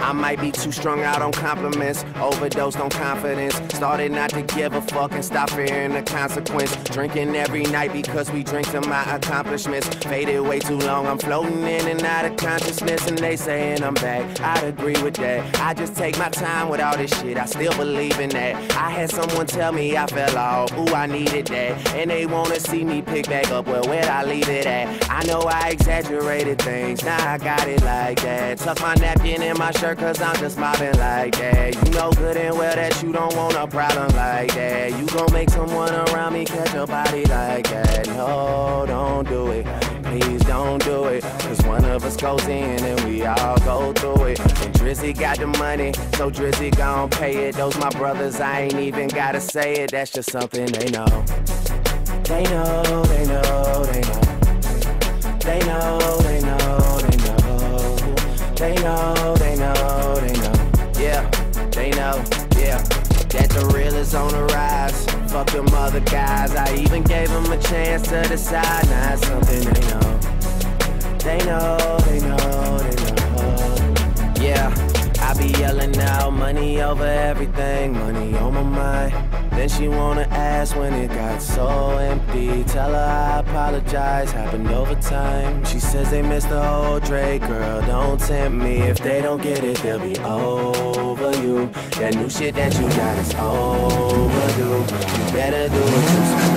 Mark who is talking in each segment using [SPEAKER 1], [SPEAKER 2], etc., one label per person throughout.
[SPEAKER 1] I might be too strung out on compliments, overdosed on confidence. Started not to give a fuck and stop fearing the consequence. Drinking every night because we drink to my accomplishments. Faded way too long, I'm floating in and out of consciousness, and they saying I'm back. I'd agree with that. I just take my time with all this shit, I still believe in that. I had someone tell me I fell off, ooh, I needed that. And they wanna see me pick back up, well, where'd I leave it at? I know I exaggerated things, now I got it like that. Tuck my napkin in my shirt cause I'm just mobbing like that. You know good and well that you don't want a problem like that. You gon' make someone around me catch a body like that. No, don't do it, please don't do it. Cause one of us goes in and we all go through it. And Drizzy got the money, so Drizzy gon' pay it. Those my brothers, I ain't even gotta say it. That's just something they know. They know, they know, they know. They know, they know, they know. They know, they know, they know. Yeah, they know, yeah. That the real is on the rise. Fuck them other guys, I even gave them a chance to decide. Now it's something they know. They know, they know, they know. Yeah, I be yelling out money over everything, money on my mind. Then she wanna ask when it got so empty. Tell her I apologize, happened over time. She says they missed the whole Drake, girl, don't tempt me. If they don't get it, they'll be over you. That new shit that you got is overdue. You better do what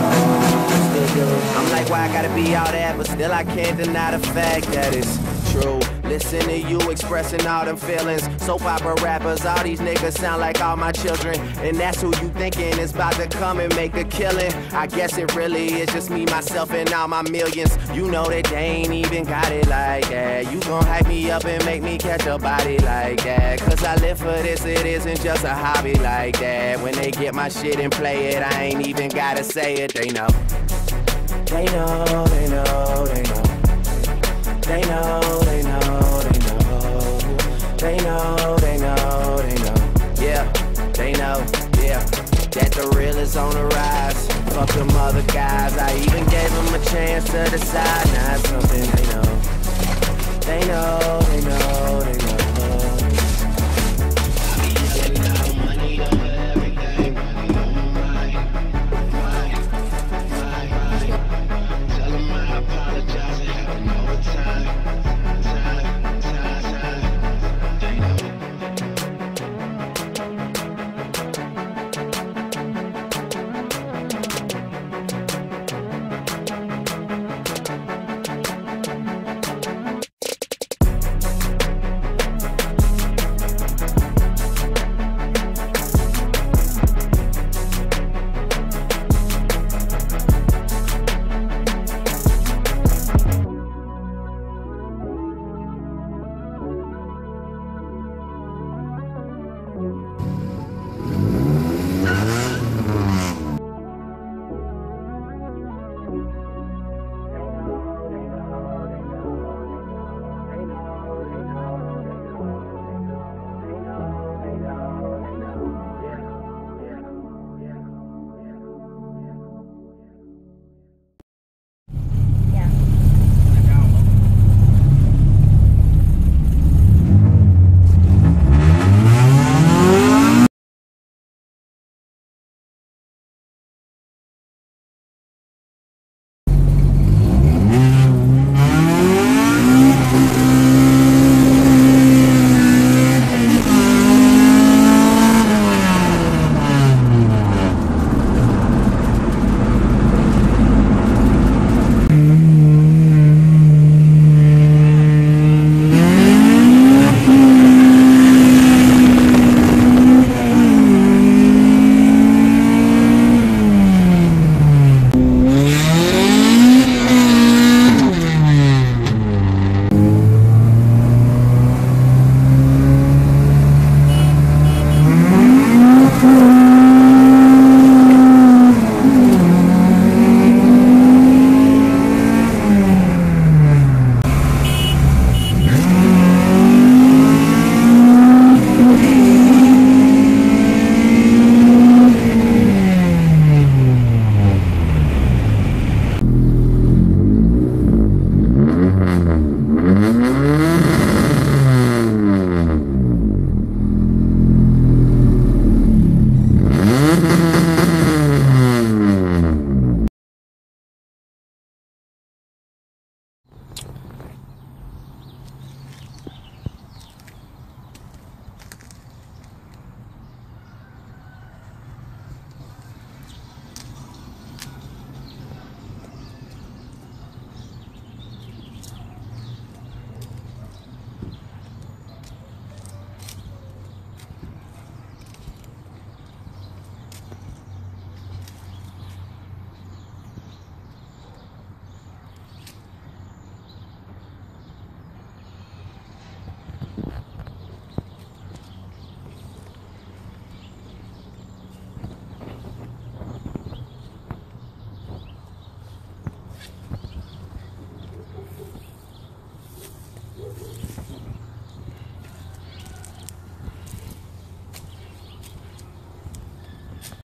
[SPEAKER 1] you're supposed to do. I'm like, why I gotta be all that, but still I can't deny the fact that it's true. Listen to you expressing all them feelings. Soap opera rappers, all these niggas sound like all my children. And that's who you thinking is about to come and make a killing. I guess it really is just me, myself, and all my millions. You know that they ain't even got it like that. You gon' hype me up and make me catch a body like that. Cause I live for this, it isn't just a hobby like that. When they get my shit and play it, I ain't even gotta say it, they know. They know, they know, they know. They know, they know, they know. They know, they know, they know. Yeah, they know, yeah. That the real is on the rise. Fuck them other guys, I even gave them a chance to decide. Now it's something they know. They know, they know, they know.